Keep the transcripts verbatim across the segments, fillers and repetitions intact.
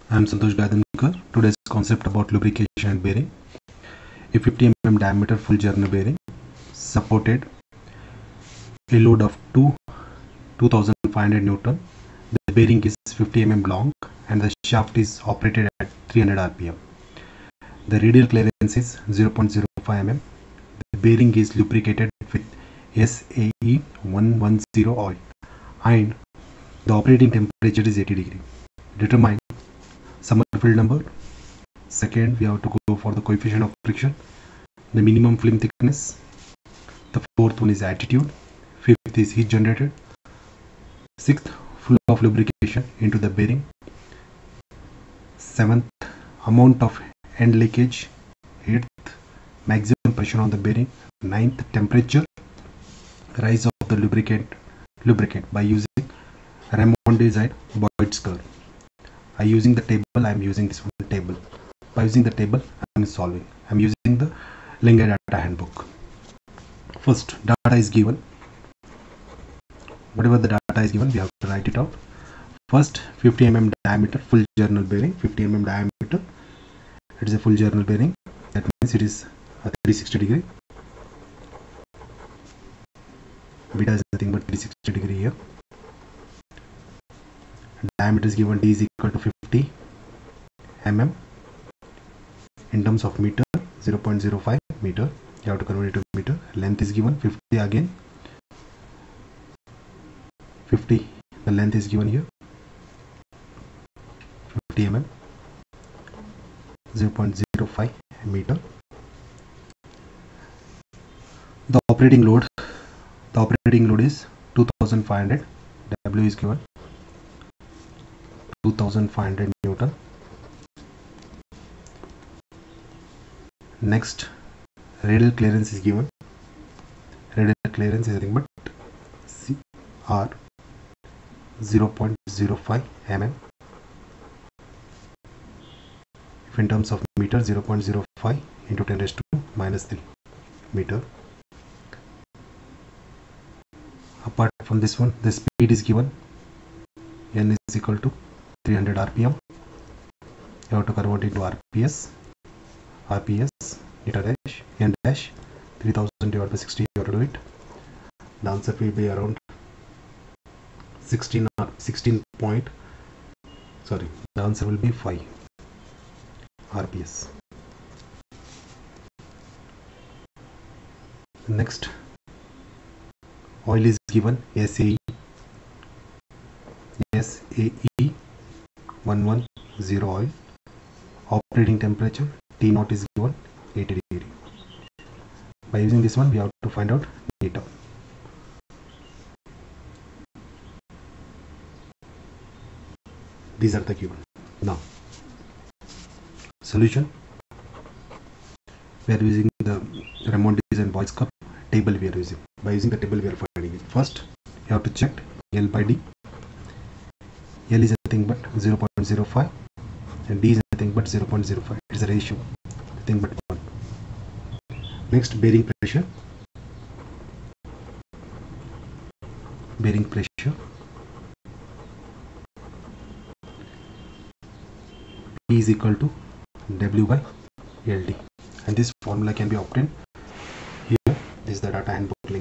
I am Santosh Gadankar. Today's concept about lubrication and bearing. A fifty millimeter diameter full journal bearing supported a load of two two thousand five hundred Newton. The bearing is fifty millimeters long and the shaft is operated at three hundred R P M. The radial clearance is zero point zero five millimeters. The bearing is lubricated with S A E one ten oil and the operating temperature is eighty degree. Determine Summerfield number. Second, we have to go for the coefficient of friction, the minimum film thickness. The fourth one is attitude. Fifth is heat generated. Sixth, flow of lubrication into the bearing. Seventh, amount of end leakage. Eighth, maximum pressure on the bearing. Ninth, temperature. Rise of the lubricant lubricant by using RAIMONDI and BOYDS curve. I using the table. I am using this one table. By using the table, I am solving. I am using the Linga data handbook. First, data is given. Whatever the data is given, we have to write it out. First, fifty millimeter diameter full journal bearing. fifty millimeter diameter. It is a full journal bearing. That means it is a three hundred sixty degree. Beta is nothing but three hundred sixty degree here. Diameter is given, D is equal to fifty millimeters. In terms of meter, zero point zero five meter. You have to convert it to meter. Length is given fifty again. fifty. The length is given here. fifty millimeters. zero point zero five meter. The operating load. The operating load is two thousand five hundred. W is given two thousand five hundred Newton. Next, radial clearance is given. Radial clearance is nothing but C R zero point zero five millimeters. If in terms of meter, zero point zero five into ten raised to minus three meter. Apart from this one, the speed is given. N is equal to three hundred R P M. You have to convert it to R P S. R P S, eta dash, N dash, three thousand divided by sixty. You have to do it. The answer will be around sixteen, sixteen point. Sorry, the answer will be five R P S. Next, oil is given S A E. S A E one ten oil. Operating temperature T naught is given eighty degree. By using this one, we have to find out data. These are the given. Now, solution. We are using the RAIMONDI and BOYDS curve table. We are using. By using the table, we are finding it. First, you have to check L by D. L is nothing but zero point zero five and D is nothing but zero point zero five. It is a ratio, nothing but one. Next, bearing pressure. Bearing pressure. P is equal to W by L D. And this formula can be obtained here. This is the data handbook link.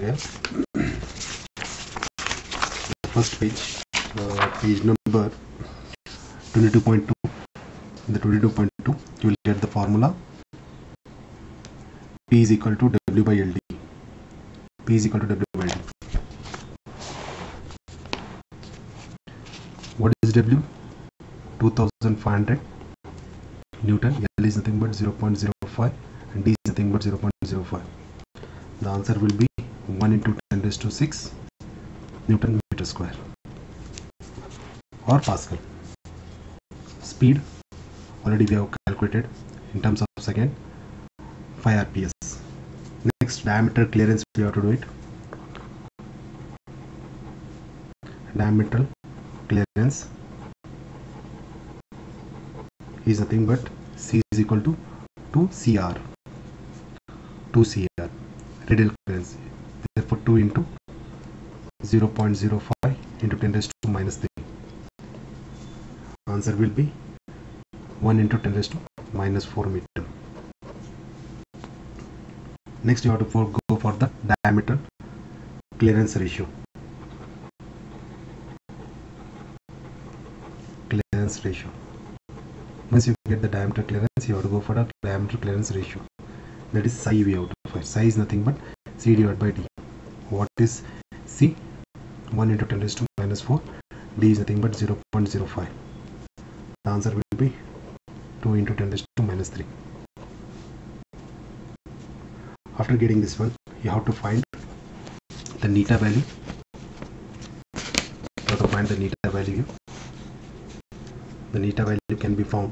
First page, uh, page number twenty-two point two. In the twenty-two point two, you will get the formula. P is equal to W by L D. P is equal to W by L D. What is W? two thousand five hundred Newton. L is nothing but zero point zero five and D is nothing but zero point zero five. The answer will be one into ten raised to six Newton meter square or Pascal. Speed already we have calculated in terms of second, five R P S. Next, diameter clearance, we have to do it. Diameter clearance is nothing but C is equal to two C R. two C R. Radial clearance. Therefore, two into zero point zero five into ten raised to minus three. Answer will be one into ten raised to minus four meter. Next you have to for, go for the diameter clearance ratio. Clearance ratio. Once you get the diameter clearance, you have to go for the diameter clearance ratio. That is psi we have to find. Psi is nothing but C divided by D. What is C? one into ten raised to minus four. D is nothing but zero point zero five. The answer will be two into ten raised to minus three. After getting this one, you have to find the neta value. You have to find the neta value. The neta value can be found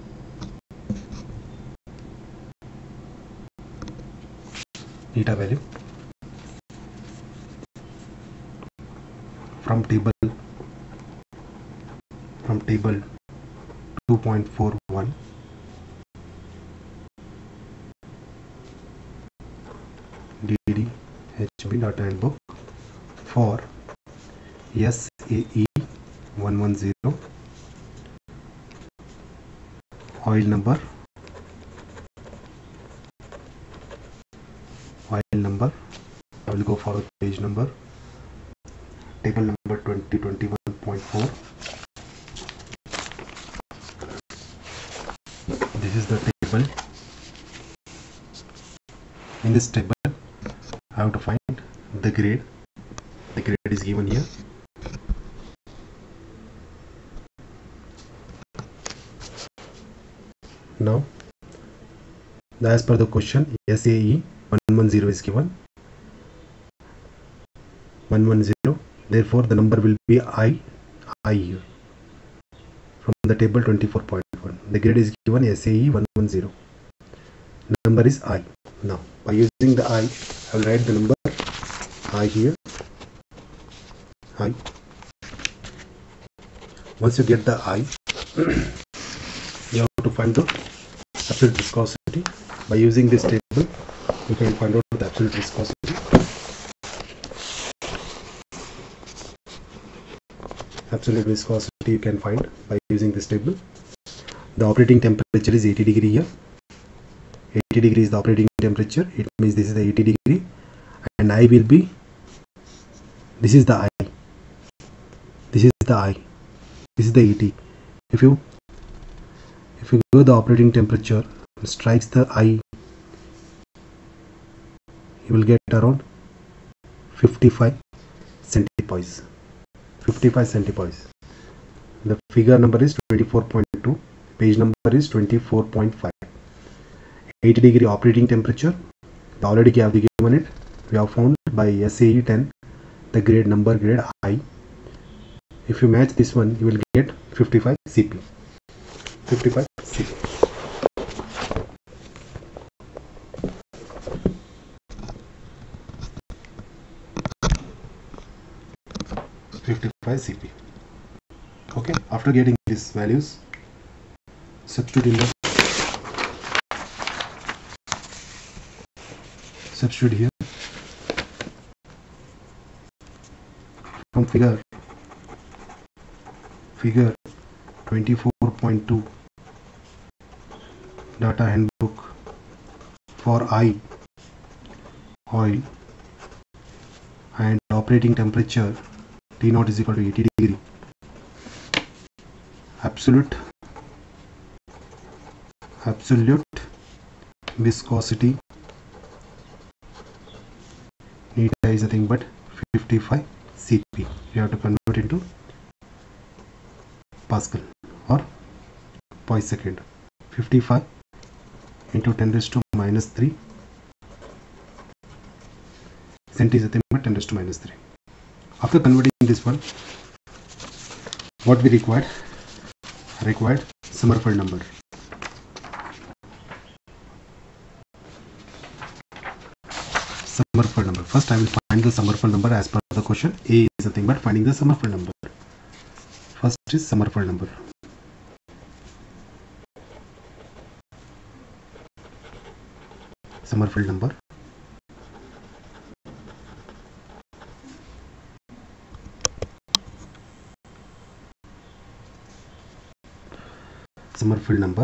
neta value from table from table two point four one. D D H B data handbook for S A E one one zero, oil number oil number I will go for a page number, table number twenty twenty-one point four. This is the table. In this table I have to find the grade. The grade is given here. Now, as per the question, S A E one one zero is given. one one zero. Therefore, the number will be I. I here. From the table twenty-four point one. The grade is given S A E one one zero. Number is I. Now, by using the I, I will write the number I here. I. Once you get the I, you have to find the absolute viscosity. By using this table, you can find out the absolute viscosity. Absolute viscosity you can find by using this table. The operating temperature is eighty degree here. eighty degree is the operating temperature. It means this is the eighty degree, and I will be, this is the I. This is the I. This is the eighty. If you if you go the operating temperature, strikes the I, you will get around fifty-five centipoise. fifty-five centipoise. The figure number is twenty-four point two. Page number is twenty-four point five. eighty degree operating temperature. Already we have given it. We have found by S A E ten the grade number grade I. If you match this one, you will get fifty-five C P. fifty-five C P. fifty-five C P. Okay, after getting these values, substitute in the substitute here from figure figure twenty-four point two data handbook for I, oil, and operating temperature T naught is equal to eighty degree. Absolute absolute viscosity neta is nothing but fifty-five C P. You have to convert into Pascal or poisecond. fifty-five into ten raised to minus three cent is nothing but ten raised to minus three. After converting this one, what we required required Sommerfeld number. Sommerfeld number. First I will find the Sommerfeld number as per the question. A is nothing but finding the Sommerfeld number. First is Sommerfeld number. Sommerfeld number. Summerfield number.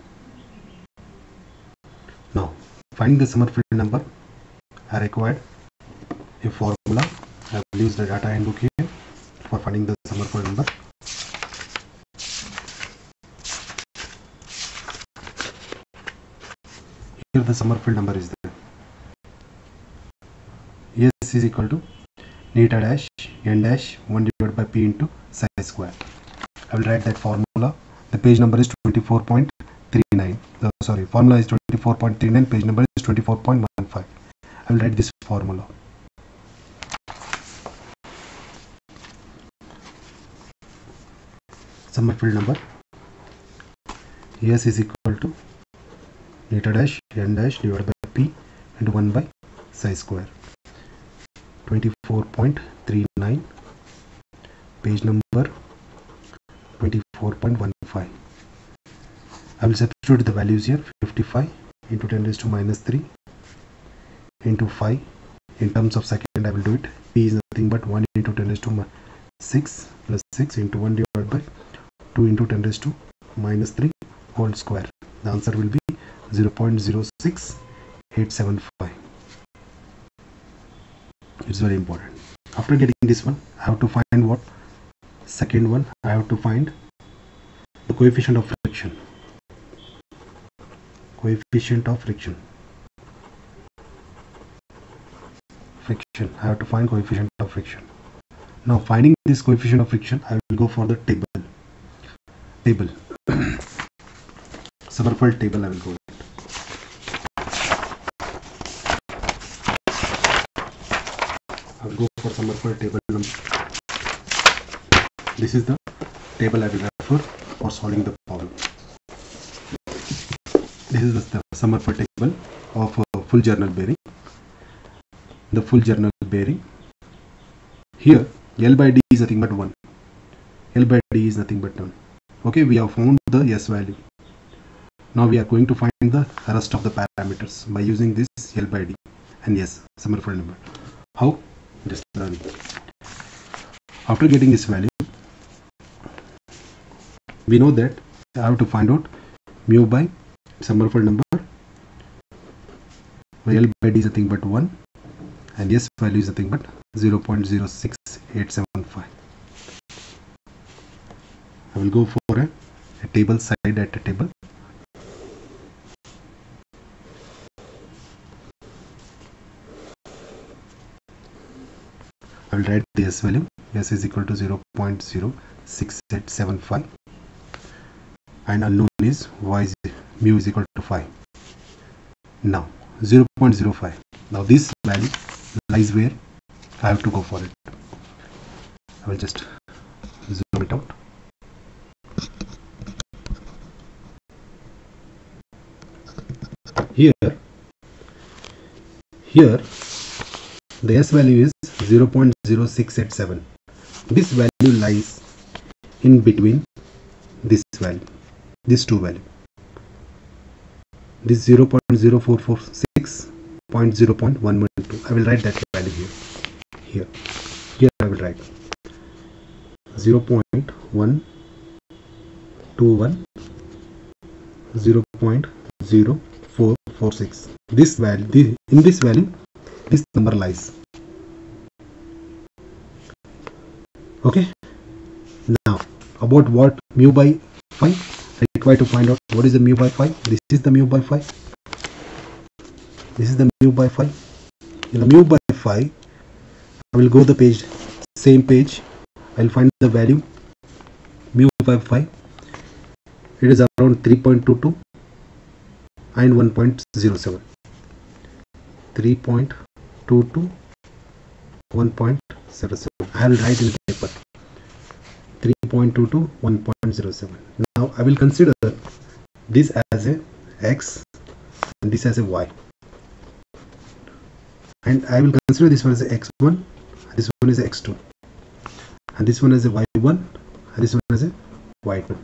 Now finding the Summerfield number, I required a formula. I will use the data handbook here for finding the Summerfield number. Here the Summerfield number is there. S is equal to neta dash n dash one divided by p into psi square. I will write that formula. The page number is twenty-four point three nine. Oh, sorry, formula is twenty-four point three nine. Page number is twenty-four point one five. I will write this formula. Summerfield number. S is equal to neta dash n dash divided by p into one by psi square. twenty-four point three nine, page number twenty-four point one five. I will substitute the values here. Fifty-five into ten raised to minus three into five. In terms of second, I will do it. P is nothing but one into ten raised to six plus six into one divided by two into ten raised to minus three whole square. The answer will be zero point zero six eight seven five. It's very important. After getting this one, I have to find what? Second one, I have to find the coefficient of friction. Coefficient of friction. Friction. I have to find coefficient of friction. Now, finding this coefficient of friction, I will go for the table. Table. Summerfield table I will go with. I will go for Summerfield table number. This is the table I will refer for solving the problem. This is the Summerfield table of a full journal bearing. The full journal bearing. Here L by D is nothing but one. L by D is nothing but one. Okay, we have found the S value. Now we are going to find the rest of the parameters by using this L by D and S, Summerfield number. How? Just learn. After getting this value, we know that I have to find out mu by Summerfield number, where L by D is nothing but one and S value is nothing but zero point zero six eight seven five. I will go for a, a table side at a table. I will write the S value. S is equal to zero point zero six eight seven five and unknown is Y is mu is equal to five. Now zero point zero five. Now this value lies where I have to go for it. I will just zoom it out. Here, here the S value is zero point zero six eight seven. This value lies in between this value, these two values. This zero point zero four four six point zero point one one two. I will write that value here. Here, here I will write zero point one two one, zero point zero four four six. This value, this, in this value, this number lies. Okay. Now about what mu by five, I require to find out what is the mu by five. This is the mu by five. This is the mu by five. In the mu by five, I will go the page, same page. I will find the value mu by five. It is around three point two two and one point zero seven. three point two two, one point zero seven. I will write in the paper three point two two, one point zero seven. Now I will consider this as a X and this as a Y, and I will consider this one as a X one, this one is a X two, and this one as a Y one, and this one as a Y two.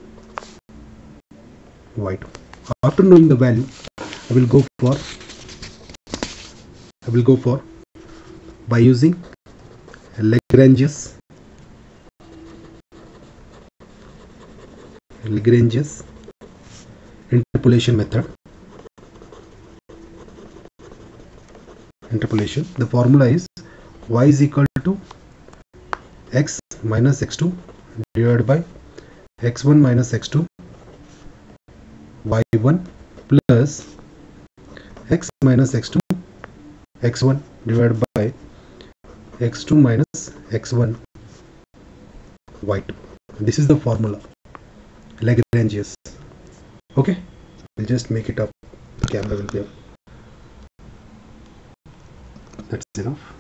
Y two. After knowing the value, I will go for I will go for by using Lagrange's Lagrange's interpolation method. Interpolation. The formula is y is equal to x minus x two divided by x one minus x two y one plus x minus x two x one divided by x two minus x one y two. This is the formula, Lagrange's. Okay, we'll just make it up. The camera will be up. That's enough.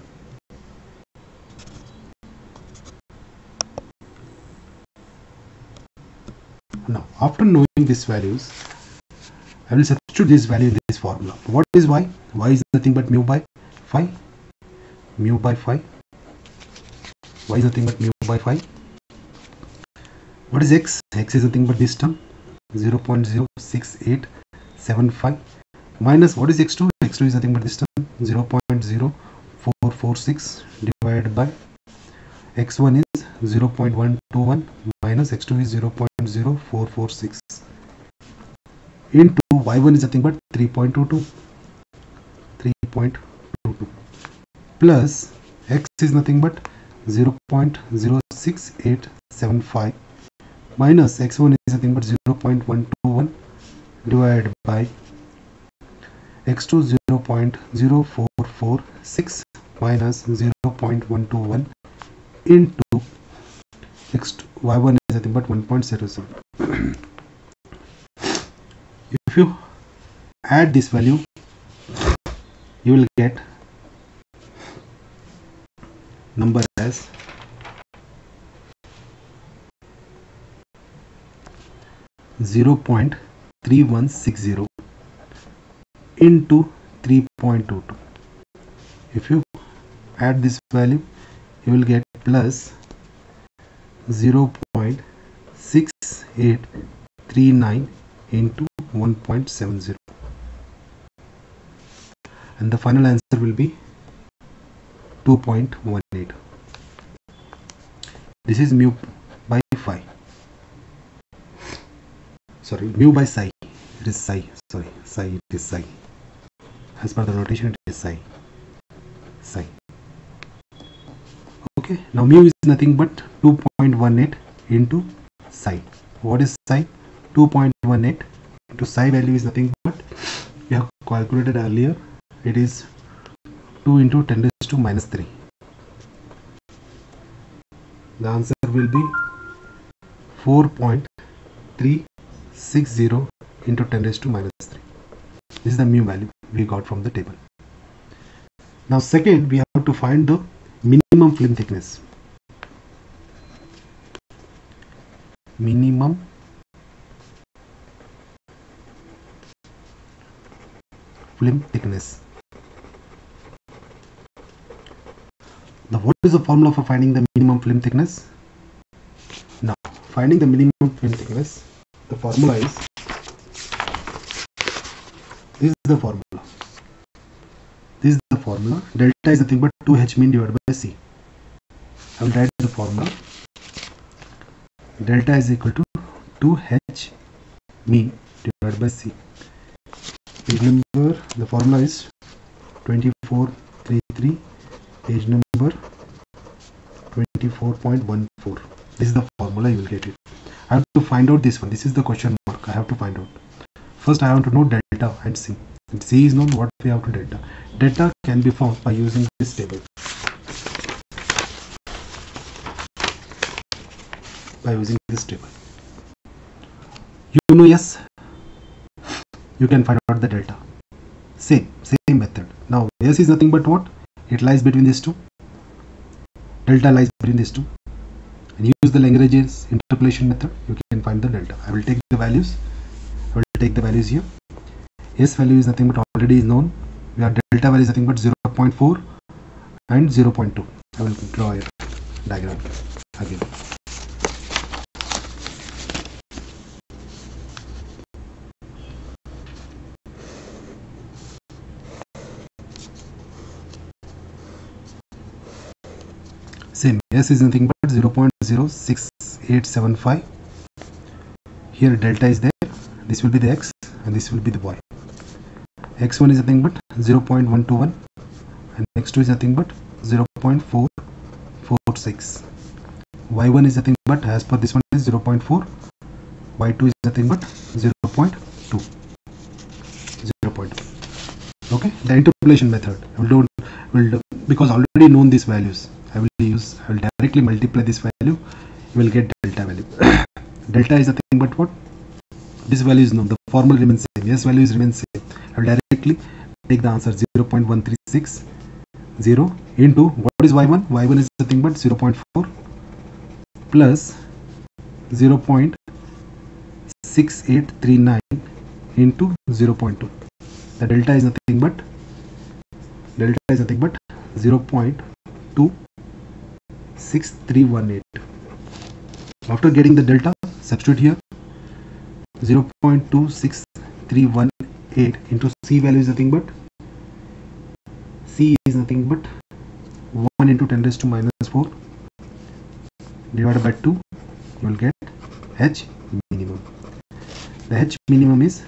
Now, after knowing these values, I will substitute this value in this formula. What is y? Y is nothing but mu by phi. Mu by phi. Y is nothing but mu by phi. What is x? X is nothing but this term, zero point zero six eight seven five, minus what is x two? X two is nothing but this term, zero point zero four four six divided by x one is zero point one two one minus x two is zero point zero four four six into y one is nothing but three point two two, three point two two plus x is nothing but zero point zero six eight seven five minus x one is nothing but zero point one two one divided by x two zero point zero four four six minus zero point one two one into x two, y one is nothing but one point zero seven. If you add this value, you will get number as zero point three one six zero into three point two two. If you add this value, you will get plus zero point six eight three nine into one point seven zero, and the final answer will be two point one eight. This is mu by phi. Sorry, mu by psi. It is psi. Sorry, psi. It is psi. As per the notation, it is psi. Psi. Okay. Now mu is nothing but two point one eight into psi. What is psi? two point one eight into psi value is nothing but, we have calculated earlier, it is two into ten raised to minus three. The answer will be four point three six zero into ten raised to minus three. This is the mu value we got from the table. Now second, we have to find the minimum film thickness. Minimum film thickness. Now what is the formula for finding the minimum film thickness? Now finding the minimum film thickness, the formula is, this is the formula. This is the formula. Delta is nothing but two h mean divided by c. I will write the formula. Delta is equal to two h mean divided by c. Page number, the formula is twenty-four thirty-three, page number twenty-four point one four. This is the formula, you will get it. I have to find out this one. This is the question mark. I have to find out. First, I want to know delta and c. If c is known, what we have to delta. Delta can be found by using this table. By using this table. You know, yes, you can find out the delta. Same, same method. Now, S is nothing but what? It lies between these two. Delta lies between these two. And use the Lagrange's interpolation method. You can find the delta. I will take the values. I will take the values here. S value is nothing but already is known. We have delta value is nothing but zero point four and zero point two. I will draw a diagram again. Same, S is nothing but zero point zero six eight seven five. Here delta is there. This will be the X. and this will be the y. X one is nothing but zero point one two one and X two is nothing but zero point four four six. Y one is nothing but, as per this one, is zero point four. Y two is nothing but zero point two. zero point two. Okay, the interpolation method I will do, will do because already known these values. I will use I will directly multiply this value. You will get delta value. Delta is nothing but what? This value is known. The formula remains same. Yes, values remain same. I will directly take the answer zero point one three six zero into what is y one? Y one is nothing but zero point four plus zero point six eight three nine into zero point two. The delta is nothing but delta is nothing but zero point two six three one eight. After getting the delta, substitute here zero point two six three one eight into C value is nothing but C is nothing but one into ten raised to minus four divided by two. You will get H minimum. The H minimum is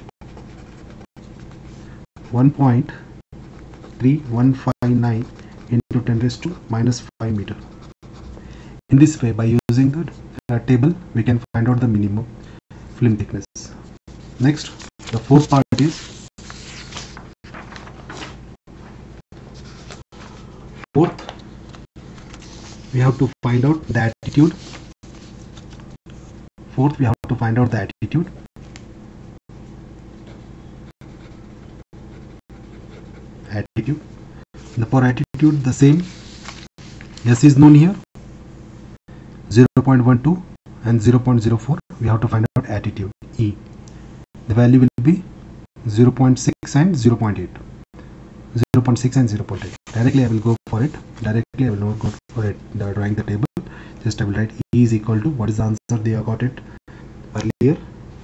one point three one five nine into ten raised to minus five meter. In this way, by using the uh, table, we can find out the minimum film thickness. Next, the fourth part is fourth. We have to find out the attitude. Fourth, we have to find out the attitude. Attitude. The for attitude, the same. S is known here. zero point one two and zero point zero four. We have to find out attitude E. The value will be zero point six and zero point eight. zero point six and zero point eight. Directly I will go for it. Directly I will not go for it. Drawing the table. Just I will write E is equal to, what is the answer? They have got it earlier.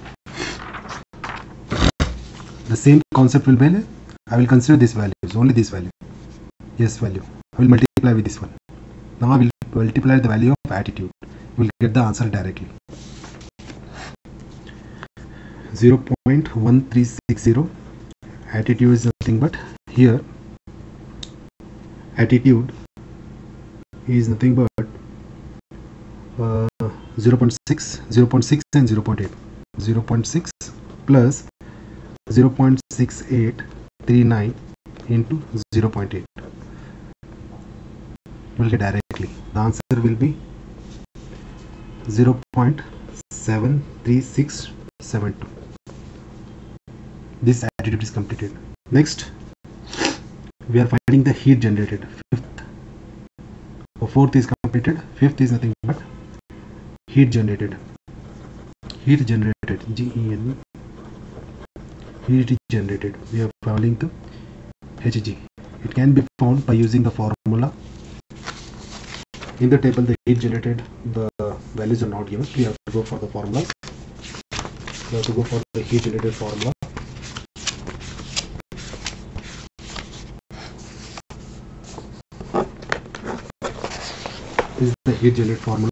The same concept will be, I will consider this value, only this value. Yes, value. I will multiply with this one. Now I will multiply the value of attitude. You will get the answer directly. zero point one three six zero. Attitude is nothing but, here attitude is nothing but uh, zero point six, zero point six and zero point eight. zero point six plus zero point six eight three nine into zero point eight. You will get directly. The answer will be zero point seven three six seven two. This attitude is completed. Next, we are finding the heat generated. Fifth, or fourth is completed. Fifth is nothing but heat generated. Heat generated. G E N. Heat generated. We are finding the H G. It can be found by using the formula. In the table, the heat generated, the values are not given. We have to go for the formula. We have to go for the heat generated formula. This is the heat generated formula.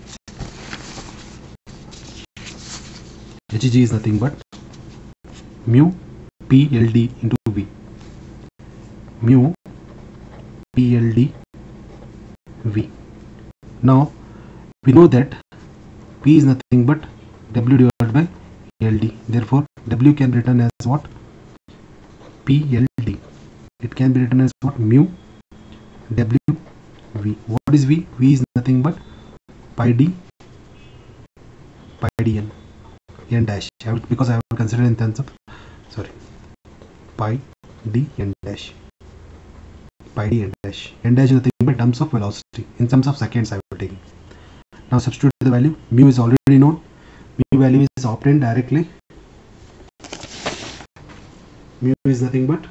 H G is nothing but mu P L D into V. Mu P L D V. Now we know that P is nothing but W divided by L D. Therefore, W can be written as what? P L D. It can be written as what? Mu W V. What is V? V is nothing but pi D pi D N N dash. I will, because I will consider in terms of sorry pi D N dash. Pi D N dash. N dash is nothing but terms of velocity. In terms of seconds I will take. Now substitute the value. Mu is already known. Mu value is obtained directly. Mu is nothing but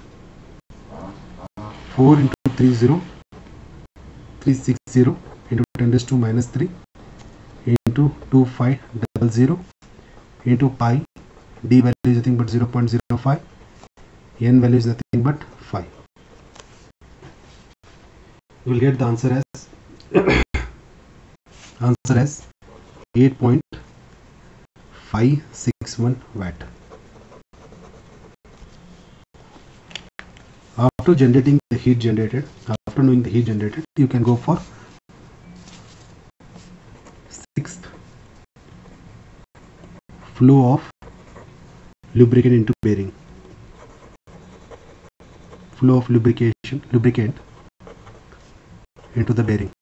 four into three zero three six zero into ten raised to minus three into two five double zero into pi. D value is nothing but zero point zero five. N value is nothing but five. You will get the answer as answer as eight point five six one watt. after generating the heat generated, after knowing the heat generated, you can go for sixth flow of lubricant into bearing. Flow of lubrication lubricant into the bearing.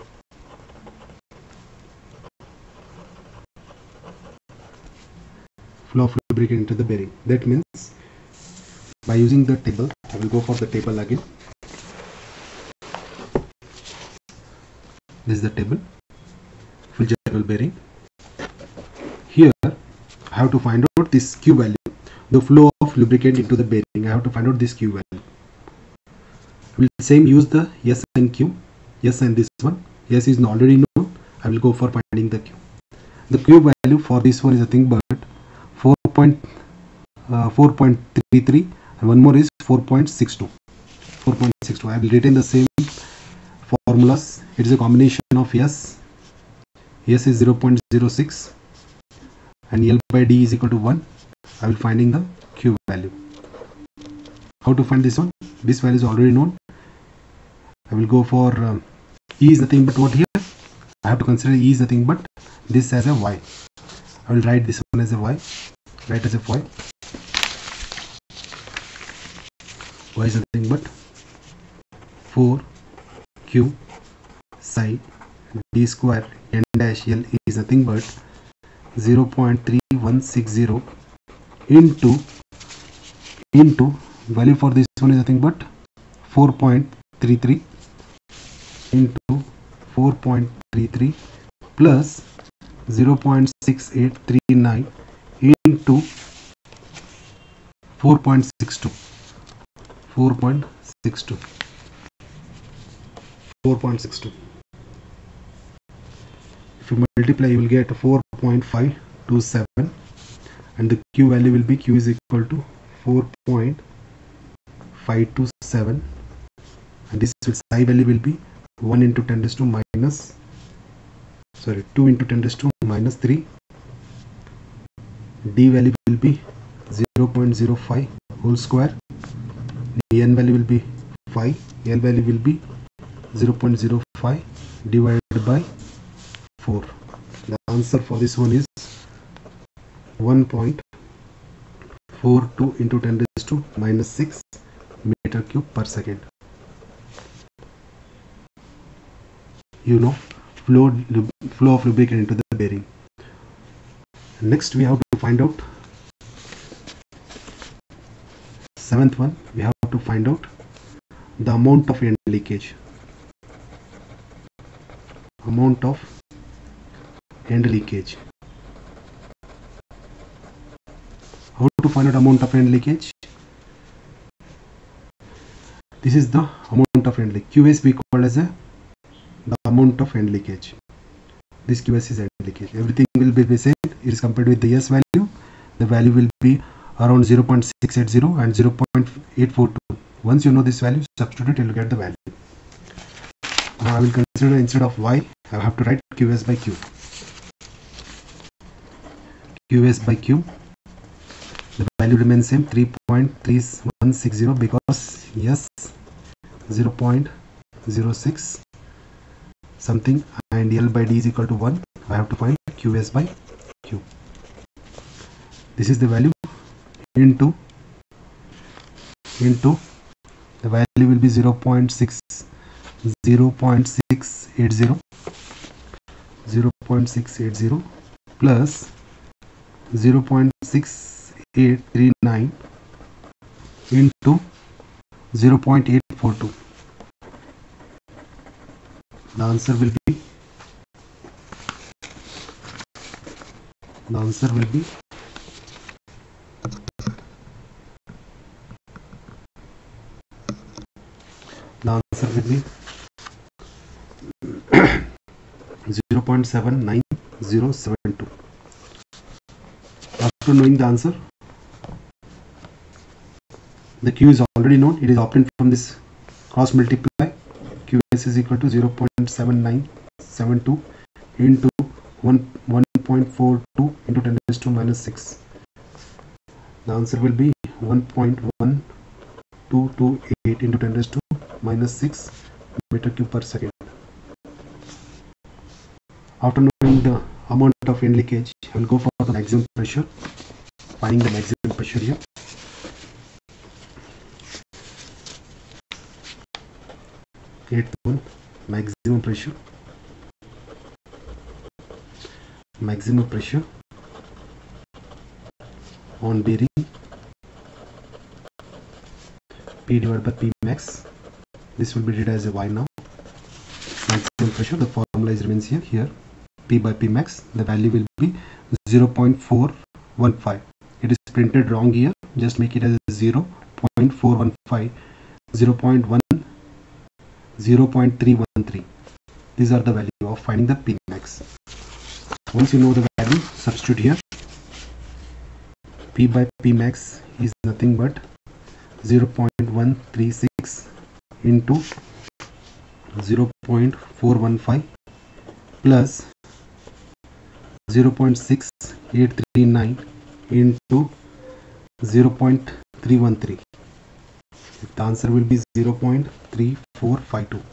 Flow of lubricant into the bearing. That means by using the table, I will go for the table again. This is the table, full journal bearing. Here I have to find out this Q value, the flow of lubricant into the bearing. I have to find out this Q value. We'll same use the S and Q. S and this one. S is already known. I will go for finding the Q. The Q value for this one is nothing but four point three three, and one more is four point six two. four point six two. I will retain the same formulas. It is a combination of S. S is zero point zero six and L by D is equal to one. I will finding the Q value. How to find this one? This value is already known. I will go for uh, E is nothing but what here? I have to consider E is nothing but this as a Y. I will write this one as a Y. Write as a Y. Y is nothing but four Q psi D square N dash L is nothing but zero point three one six zero into into value for this one is nothing but four point three three into four point three three plus zero point six eight three nine into four point six two. four point six two. four point six two. If you multiply, you will get four point five two seven, and the Q value will be Q is equal to four point five two seven, and this psi value will be one into ten raised to minus sorry two into ten raised to minus three. D value will be zero point zero five whole square. The N value will be five. L value will be zero point zero five divided by four. The answer for this one is one point four two into ten raised to minus six meter cube per second. You know, flow flow of lubricant into the bearing. Next we have to find out seventh one. We have to find out the amount of end leakage. Amount of end leakage. How to find out amount of end leakage? This is the amount of end leakage. Q S we call as a the amount of end leakage. This Q S is end leakage. Everything will be the same. It is compared with the S value. The value will be around zero point six eight zero and zero point eight four two. Once you know this value, substitute, you will get the value. Now I will consider instead of Y, I have to write Q S by Q. Q S by Q. The value remains same, three point three one six zero, because yes, zero point zero six something, and L by D is equal to one. I have to find Q S by Q. This is the value into into the value will be zero point six zero point six eight zero zero point six eight zero plus zero point six eight three nine into zero point eight four two. The answer will be the answer will be the answer will be zero point seven nine zero seven two. After knowing the answer, the Q is already known. It is obtained from this cross multiply. Q S is equal to zero point seven nine seven two into one point four two into ten raised to minus six. The answer will be one point one two hundred twenty-eight into ten raised to minus six meter cube per second. After knowing the amount of end leakage, I will go for the maximum pressure. Finding the maximum pressure here. eighth one, maximum pressure. Maximum pressure on bearing P divided by P max. This will be written as a Y now. Maximum pressure, the formula is remains here. Here P by P max, the value will be zero point four one five. It is printed wrong here, just make it as zero point four one five, zero point one, zero point three one three. These are the value of finding the P max. Once you know the value, substitute here. P by P max is nothing but zero point one three six into zero point four one five plus zero point six eight three nine into zero point three one three. The answer will be zero point three four five two.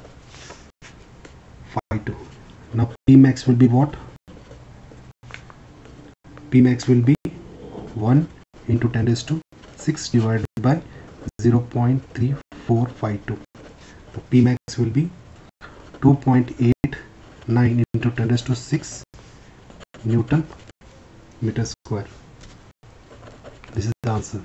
Now P max will be what? P max will be one into ten raised to six divided by zero point three four five two. The P max will be two point eight nine into ten raised to six Newton meter square. This is the answer.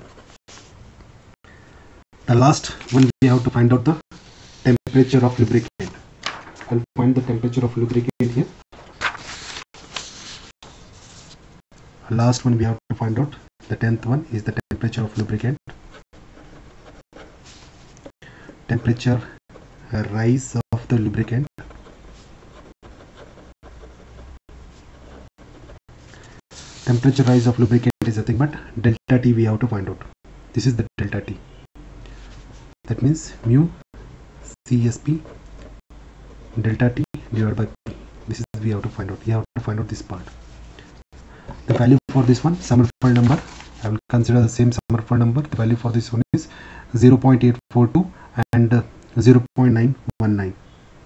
The last one, we have to find out the temperature of lubricant. I'll find the temperature of lubricant here. Last one we have to find out. The tenth one is the temperature of lubricant. Temperature rise of the lubricant. Temperature rise of lubricant is nothing but delta T we have to find out. This is the delta T. That means mu C S P delta T divided by P. This is we have to find out. We have to find out this part. The value for this one, Sommerfeld number, I will consider the same Sommerfeld number. The value for this one is zero point eight four two and uh, zero point nine one nine.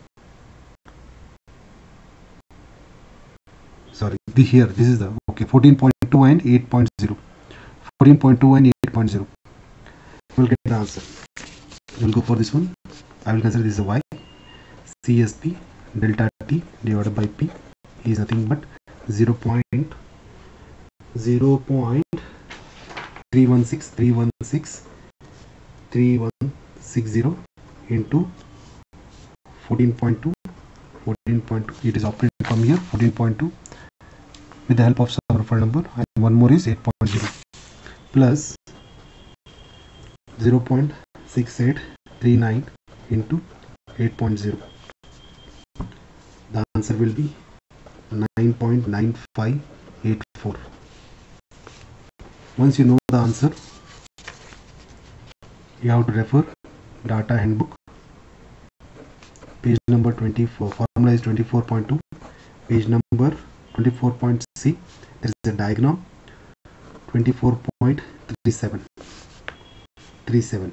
Sorry, the here this is the okay fourteen point two and eight point zero. fourteen point two and eight point zero. We will get the answer. We will go for this one. I will consider this a Y. C S P delta T divided by P is nothing but zero point zero point three one six three one six three one six zero into fourteen point two. fourteen point two. It is operated from here. fourteen point two with the help of Sommerfeld number, and one more is eight point zero plus zero point six eight three nine into eight point zero. The answer will be nine point nine five eight four. Once you know the answer, you have to refer data handbook, page number twenty-four. Formula is twenty-four point two, page number twenty-four point C. There is a diagram twenty-four point three seven. thirty-seven.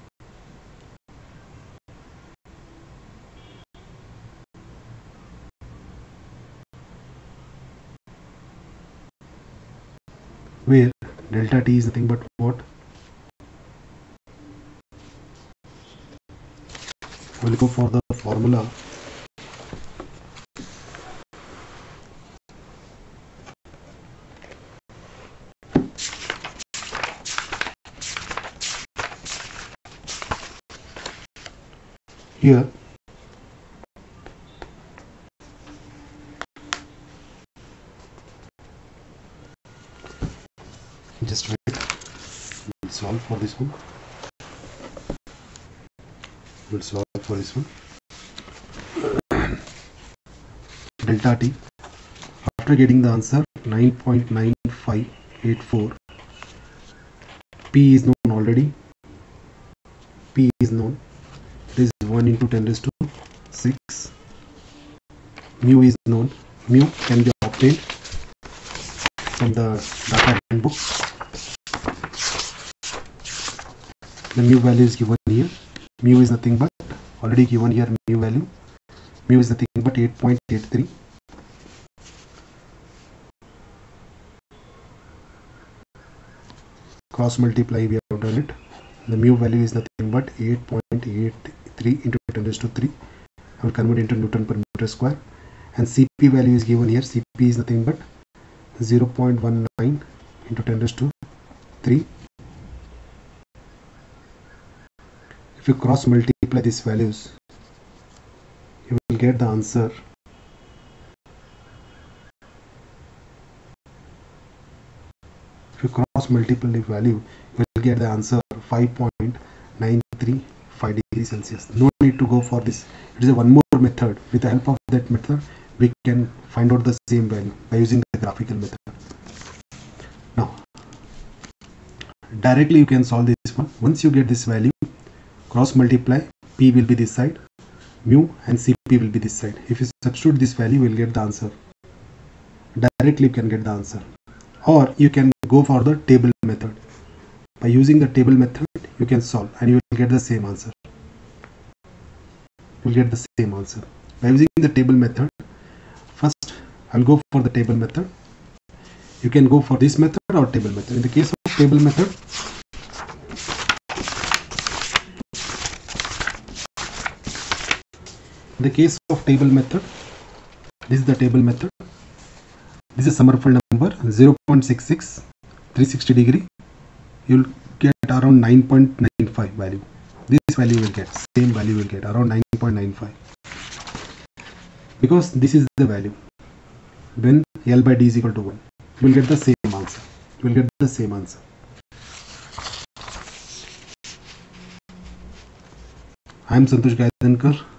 Where delta T is nothing but what? We'll go for the formula. Here just wait, we'll solve for this one. We'll solve for this one. Delta T, after getting the answer nine point nine five eight four, P is known already. P is known. This is one into ten raised to six. Mu is known. Mu can be obtained from the data handbook. The mu value is given here. Mu is nothing but already given here. Mu value. Mu is nothing but eight point eight three. Cross multiply, we have done it. The mu value is nothing but eight point eight three into ten raised to three. I will convert into Newton per meter square. And C P value is given here. C P is nothing but zero point one nine into ten raised to three. If you cross multiply these values, you will get the answer if you cross multiply the value, you will get the answer five point nine three five degrees Celsius. No need to go for this. It is a one more method. With the help of that method, we can find out the same value by using the graphical method. Now, directly you can solve this one. Once you get this value, cross multiply, P will be this side, mu and C P will be this side. If you substitute this value, you will get the answer. Directly you can get the answer. Or you can go for the table method. By using the table method, you can solve and you will get the same answer. You will get the same answer. By using the table method, first I'll go for the table method. You can go for this method or table method. In the case of table method, in the case of table method, this is the table method. This is Sommerfeld number zero point six six, three hundred sixty degree. You will get around nine point nine five value. This value you will get, same value you will get around nine point nine five. Because this is the value. When L by D is equal to one, you will get the same answer. You will get the same answer. I am Santosh Gayadankar.